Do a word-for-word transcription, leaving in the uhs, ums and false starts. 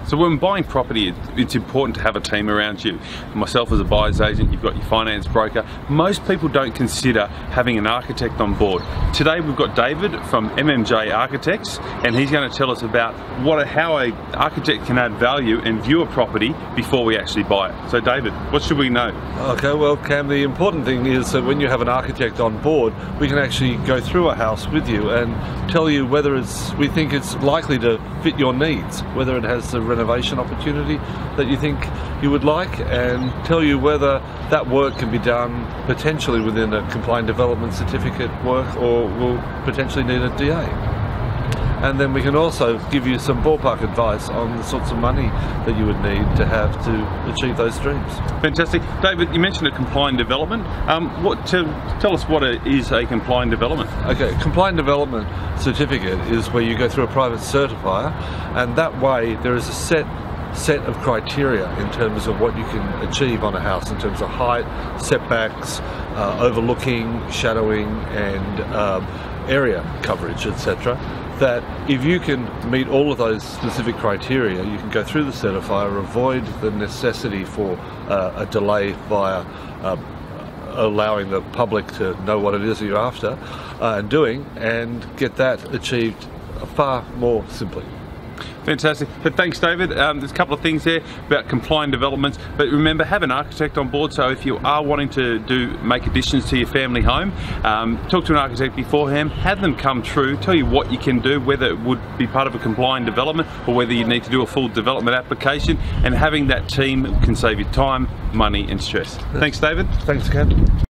So when buying property, it's important to have a team around you. Myself as a buyer's agent, you've got your finance broker. Most people don't consider having an architect on board. Today we've got David from M M J Architects, and he's going to tell us about what, how an architect can add value and view a property before we actually buy it. So David, what should we know? Okay, well Cam, the important thing is that when you have an architect on board, we can actually go through a house with you and tell you whether it's, we think it's likely to fit your needs, whether it has the renovation opportunity that you think you would like, and tell you whether that work can be done potentially within a compliant development certificate work or will potentially need a D A. And then we can also give you some ballpark advice on the sorts of money that you would need to have to achieve those dreams. Fantastic. David, you mentioned a compliant development. Um, what to, tell us what it is a compliant development. Okay, compliant development certificate is where you go through a private certifier, and that way there is a set set of criteria in terms of what you can achieve on a house in terms of height, setbacks, uh, overlooking, shadowing, and um, area coverage, et cetera. That if you can meet all of those specific criteria, you can go through the certifier, avoid the necessity for uh, a delay via uh, allowing the public to know what it is that you're after uh, and doing, and get that achieved far more simply. Fantastic. So thanks, David. Um, there's a couple of things there about compliant developments, but remember, have an architect on board. So if you are wanting to do make additions to your family home, um, talk to an architect beforehand, have them come through, tell you what you can do, whether it would be part of a compliant development or whether you need to do a full development application, and having that team can save you time, money and stress. Thanks, David. Thanks, Ken.